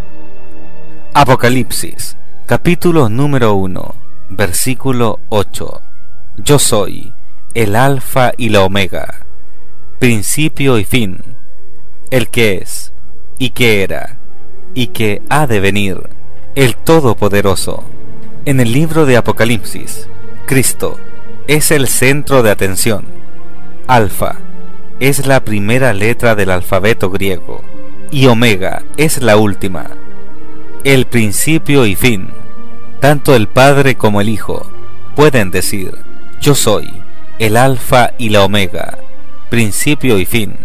Apocalipsis capítulo número uno versículo ocho. Yo soy el alfa y la omega, principio y fin, el que es y que era y que ha de venir, el Todopoderoso. En el libro de Apocalipsis, Cristo es el centro de atención. Alfa es la primera letra del alfabeto griego y Omega es la última, el principio y fin. Tanto el Padre como el Hijo pueden decir: yo soy el Alfa y la Omega, principio y fin.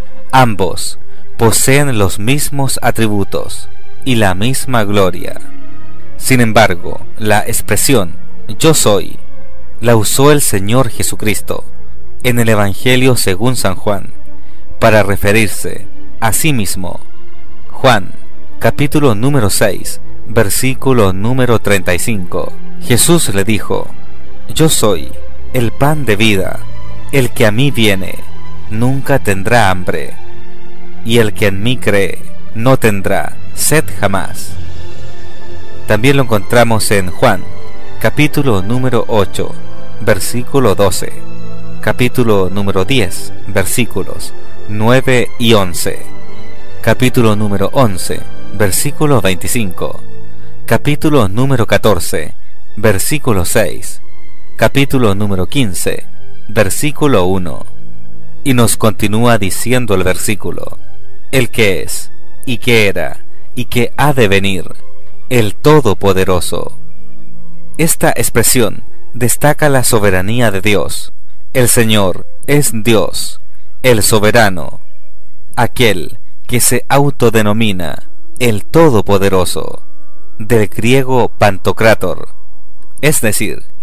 Ambos poseen los mismos atributos y la misma gloria. Sin embargo, la expresión yo soy la usó el Señor Jesucristo en el Evangelio según San Juan para referirse a sí mismo. Juan capítulo número seis versículo número treinta y cinco. Jesús le dijo: yo soy el pan de vida, el que a mí viene nunca tendrá hambre, y el que en mí cree no tendrá sed jamás. También lo encontramos en Juan capítulo número ocho versículo doce, capítulo número diez versículos nueve y once, capítulo número once versículo veinticinco, capítulo número catorce versículo seis, capítulo número quince versículo uno. Y nos continúa diciendo el versículo: el que es y que era y que ha de venir, el Todopoderoso. Esta expresión destaca la soberanía de Dios. El Señor es Dios, el soberano, aquel que se autodenomina el Todopoderoso, del griego pantocrátor, es decir,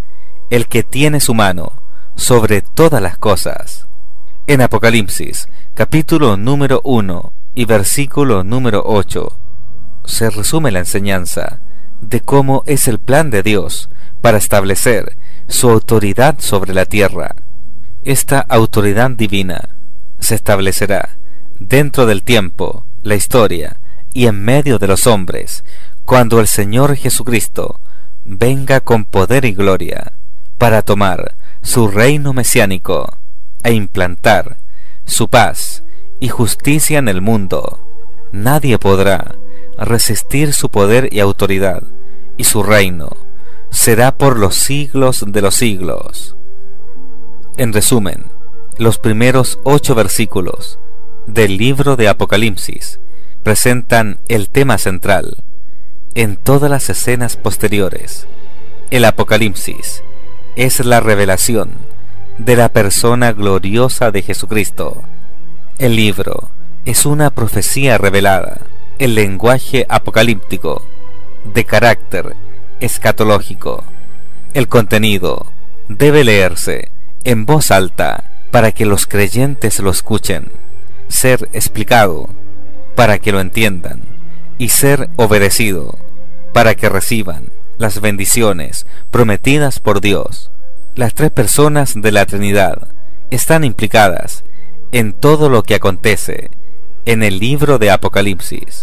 el que tiene su mano sobre todas las cosas. En Apocalipsis, capítulo número uno y versículo número ocho, se resume la enseñanza de cómo es el plan de Dios para establecer su autoridad sobre la tierra. Esta autoridad divina se establecerá dentro del tiempo, la historia y en medio de los hombres, cuando el Señor Jesucristo venga con poder y gloria para tomar su reino mesiánico e implantar su paz y justicia en el mundo. Nadie podrá resistir su poder y autoridad, y su reino será por los siglos de los siglos. En resumen, los primeros ocho versículos del libro de Apocalipsis presentan el tema central. En todas las escenas posteriores, el Apocalipsis es la revelación de la persona gloriosa de Jesucristo. El libro es una profecía revelada en lenguaje apocalíptico de carácter escatológico. El contenido debe leerse en voz alta para que los creyentes lo escuchen, ser explicado para que lo entiendan y ser obedecido para que reciban las bendiciones prometidas por Dios. Las tres personas de la Trinidad están implicadas en todo lo que acontece en el libro de Apocalipsis,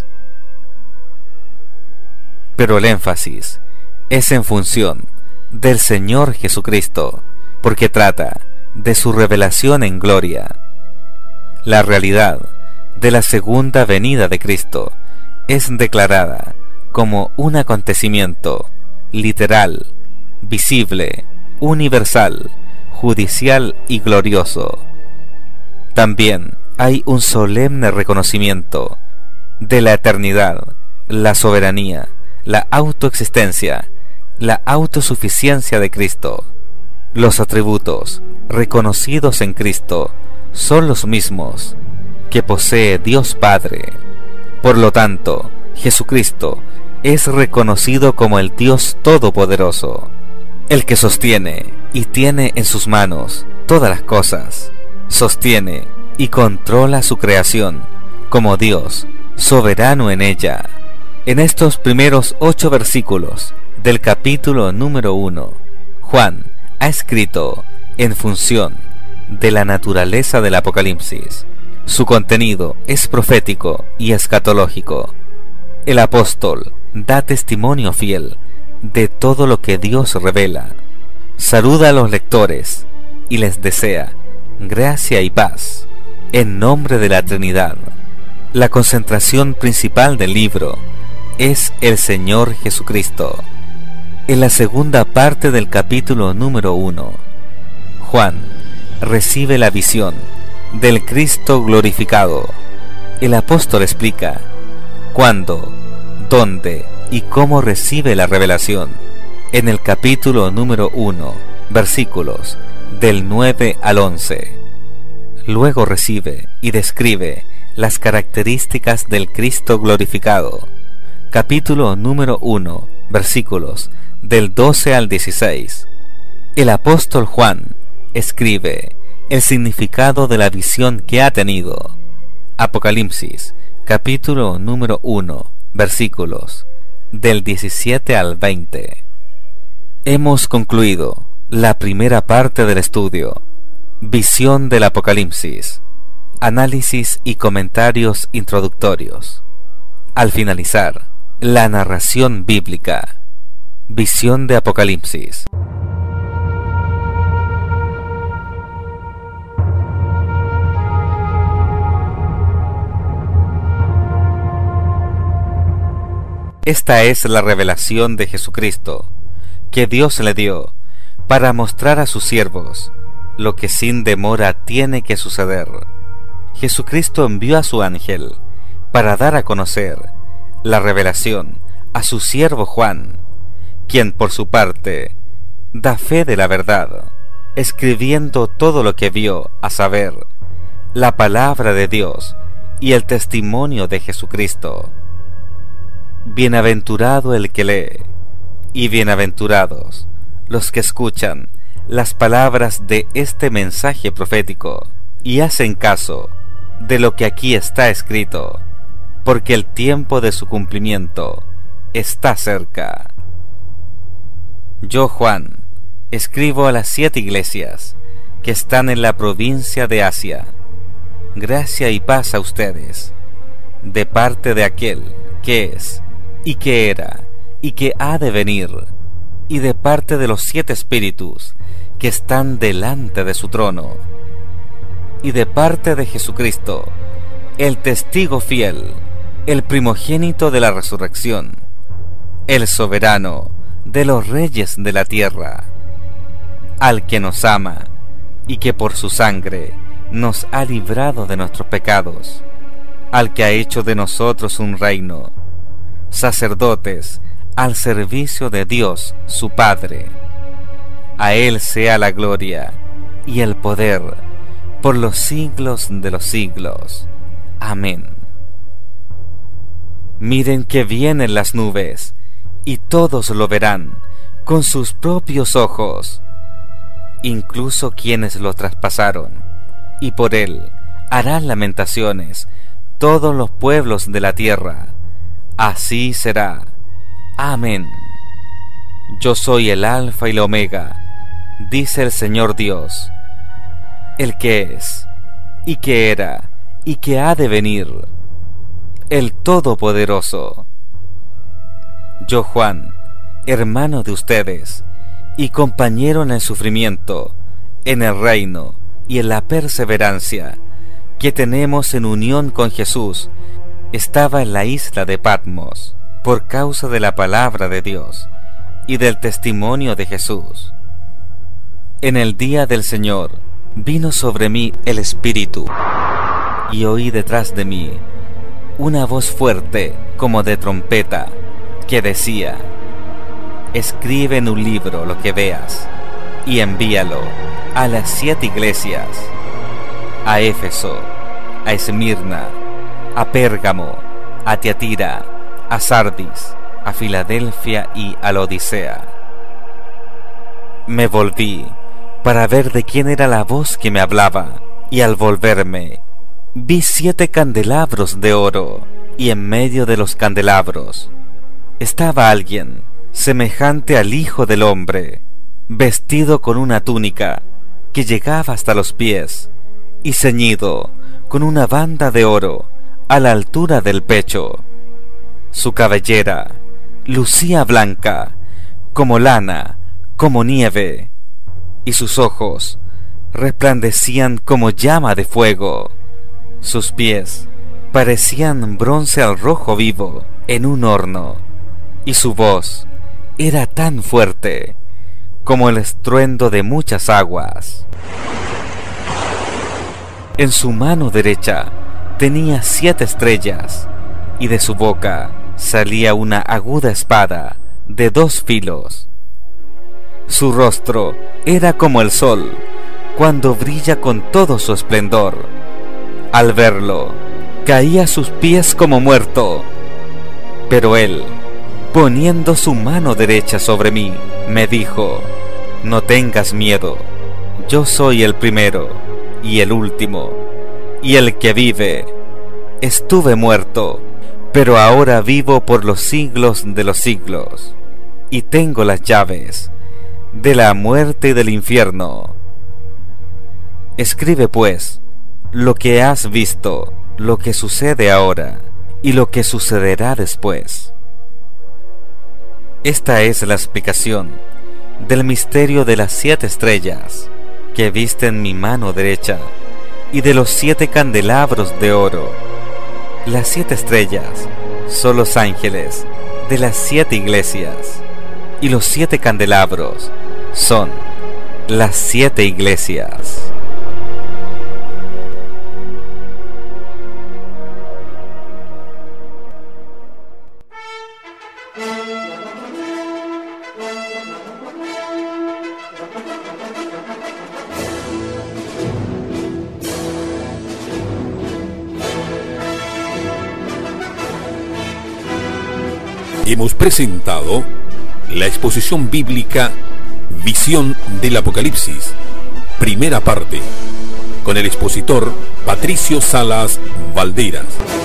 pero el énfasis es en función del Señor Jesucristo, porque trata de su revelación en gloria. La realidad de la segunda venida de Cristo es declarada como un acontecimiento literal, visible, universal, judicial y glorioso. También hay un solemne reconocimiento de la eternidad, la soberanía, la autoexistencia, la autosuficiencia de Cristo. Los atributos reconocidos en Cristo son los mismos que posee Dios Padre. Por lo tanto, Jesucristo es reconocido como el Dios Todopoderoso, el que sostiene y tiene en sus manos todas las cosas, sostiene y controla su creación como Dios soberano en ella. En estos primeros ocho versículos del capítulo número uno, Juan ha escrito en función de la naturaleza del Apocalipsis. Su contenido es profético y escatológico. El apóstol da testimonio fiel de todo lo que Dios revela. Saluda a los lectores y les desea gracia y paz en nombre de la Trinidad. La concentración principal del libro es el Señor Jesucristo. En la segunda parte del capítulo número uno, Juan recibe la visión del Cristo glorificado. El apóstol explica cuándo, dónde y cómo recibe la revelación en el capítulo número uno, versículos del nueve al once. Luego recibe y describe las características del Cristo glorificado. Capítulo número uno, versículos del doce al dieciséis. El apóstol Juan escribe el significado de la visión que ha tenido. Apocalipsis, capítulo número uno, versículos del diecisiete al veinte. Hemos concluido la primera parte del estudio, Visión del Apocalipsis, análisis y comentarios introductorios. Al finalizar, la narración bíblica, Visión de Apocalipsis. Esta es la revelación de Jesucristo, que Dios le dio para mostrar a sus siervos lo que sin demora tiene que suceder. Jesucristo envió a su ángel para dar a conocer la revelación a su siervo Juan, quien por su parte da fe de la verdad, escribiendo todo lo que vio, a saber, la palabra de Dios y el testimonio de Jesucristo. Bienaventurado el que lee, y bienaventurados los que escuchan las palabras de este mensaje profético y hacen caso de lo que aquí está escrito, porque el tiempo de su cumplimiento está cerca. Yo, Juan, escribo a las siete iglesias que están en la provincia de Asia. Gracia y paz a ustedes, de parte de aquel que es, y que era, y que ha de venir, y de parte de los siete espíritus que están delante de su trono, y de parte de Jesucristo, el testigo fiel, el primogénito de la resurrección, el soberano de los reyes de la tierra, al que nos ama, y que por su sangre nos ha librado de nuestros pecados, al que ha hecho de nosotros un reino, sacerdotes al servicio de Dios su Padre. A Él sea la gloria y el poder por los siglos de los siglos. Amén. Miren que vienen las nubes, y todos lo verán con sus propios ojos, incluso quienes lo traspasaron, y por él harán lamentaciones todos los pueblos de la tierra. Así será. Amén. Yo soy el Alfa y la Omega, dice el Señor Dios, el que es, y que era, y que ha de venir, el Todopoderoso. Yo, Juan, hermano de ustedes, y compañero en el sufrimiento, en el reino y en la perseverancia que tenemos en unión con Jesús, estaba en la isla de Patmos por causa de la palabra de Dios y del testimonio de Jesús. En el día del Señor vino sobre mí el Espíritu, y oí detrás de mí una voz fuerte como de trompeta que decía: escribe en un libro lo que veas y envíalo a las siete iglesias, a Éfeso, a Esmirna, a Pérgamo, a Tiatira, a Sardis, a Filadelfia y a la Odisea. Me volví para ver de quién era la voz que me hablaba, y al volverme vi siete candelabros de oro, y en medio de los candelabros estaba alguien semejante al Hijo del Hombre, vestido con una túnica que llegaba hasta los pies, y ceñido con una banda de oro a la altura del pecho. Su cabellera lucía blanca, como lana, como nieve, y sus ojos resplandecían como llama de fuego. Sus pies parecían bronce al rojo vivo en un horno, y su voz era tan fuerte como el estruendo de muchas aguas. En su mano derecha tenía siete estrellas, y de su boca salía una aguda espada de dos filos. Su rostro era como el sol cuando brilla con todo su esplendor. Al verlo, caía a sus pies como muerto. Pero él, poniendo su mano derecha sobre mí, me dijo: no tengas miedo, yo soy el primero y el último, y el que vive. Estuve muerto, pero ahora vivo por los siglos de los siglos, y tengo las llaves de la muerte y del infierno. Escribe pues lo que has visto, lo que sucede ahora y lo que sucederá después. Esta es la explicación del misterio de las siete estrellas que viste en mi mano derecha y de los siete candelabros de oro. Las siete estrellas son los ángeles de las siete iglesias, y los siete candelabros son las siete iglesias. Hemos presentado la exposición bíblica Visión del Apocalipsis, primera parte, con el expositor Patricio Salas Valderas.